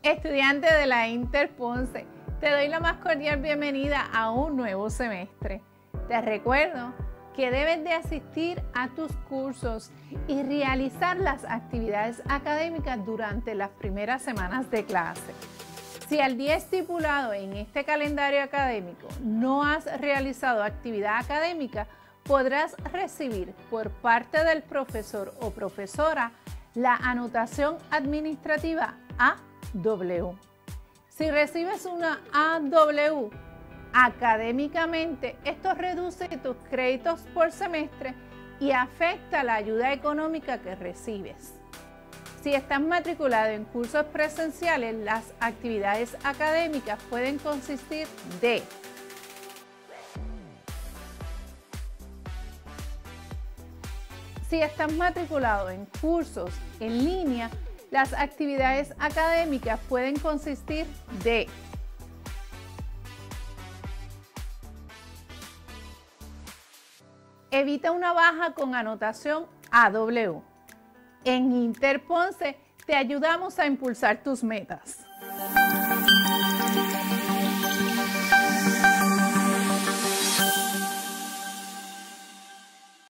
Estudiante de la Inter Ponce, te doy la más cordial bienvenida a un nuevo semestre. Te recuerdo que debes de asistir a tus cursos y realizar las actividades académicas durante las primeras semanas de clase. Si al día estipulado en este calendario académico no has realizado actividad académica, podrás recibir por parte del profesor o profesora la anotación administrativa AW. Si recibes una AW, académicamente esto reduce tus créditos por semestre y afecta la ayuda económica que recibes. Si estás matriculado en cursos presenciales, las actividades académicas pueden consistir de Si estás matriculado en cursos en línea, las actividades académicas pueden consistir de evita una baja con anotación AW. En Inter Ponce te ayudamos a impulsar tus metas.